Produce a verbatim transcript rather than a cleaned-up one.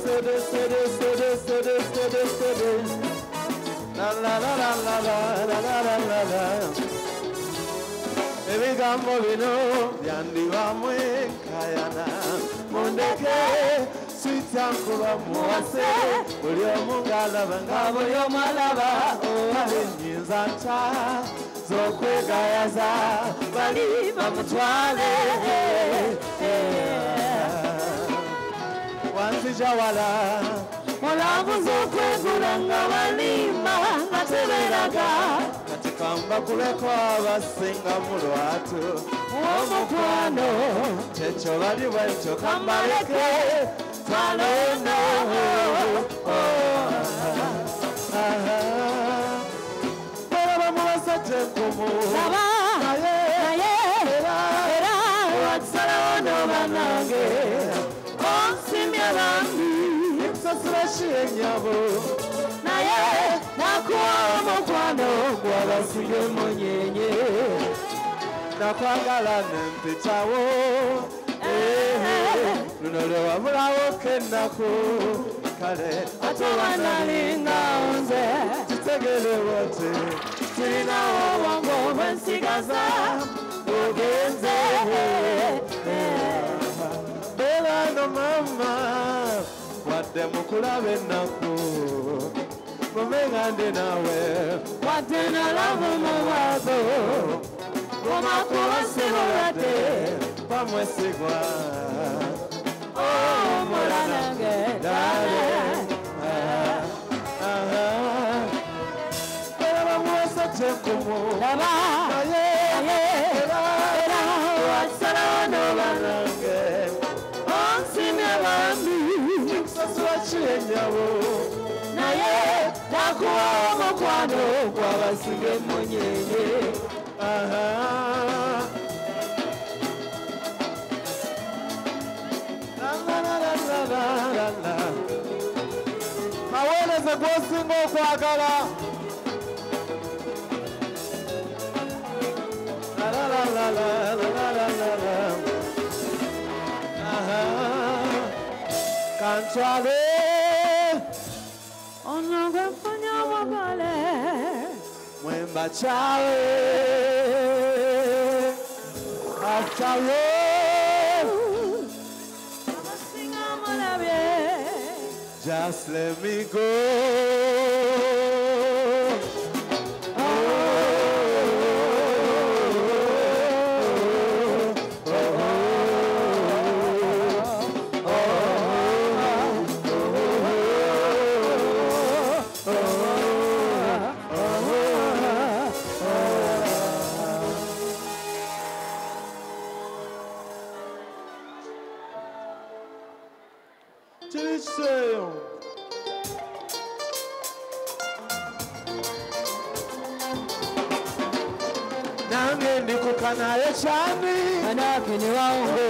steady, steady, steady, steady, steady, steady. La la la la la la la la la la la. Ebi gambo bino byandi bamwe kayana mundeke sweet ankura muwase buli omu ng'alaba nga buli omu alaba owalennyinza nta z'okwegayaza bali bamutwale wanzija wala mulambuza okwegula nga balimba nga teberaga kati kamba kuleko abasinga mu lwatu omukwano kyekyo bali bwekyo kambaleke twaleno balaba mubasate enkumu naye era watusalawo n'obanange onsimya bambi nsasula shiyenyabo naye nakuwa omukwano gw'abasige munyenye nakwagala nempitawo luno lwe wabulawo kennaku kale ate wanalinga nze tutegere wote tulinawo obwongo bwensigaza ogenze beera no mama wadde mukulaba ennaku mumenga ndi nawe wadde nalamu mu bwazo omakuwasibulwadde bamwesigwa omulanange dale era bamuwasa kyenkumu naye era wasalawo n'obanange onsimya bambi nsasula kiyenyabo naye nakuwa omukwano gw'abasige munyenye aweleze gwosinga okwagala kantwale ono gwenfunya omugole mwemba kyawe aftawe abasinga mulabye just let me go nange ndikukanaye cyane anake ni wawe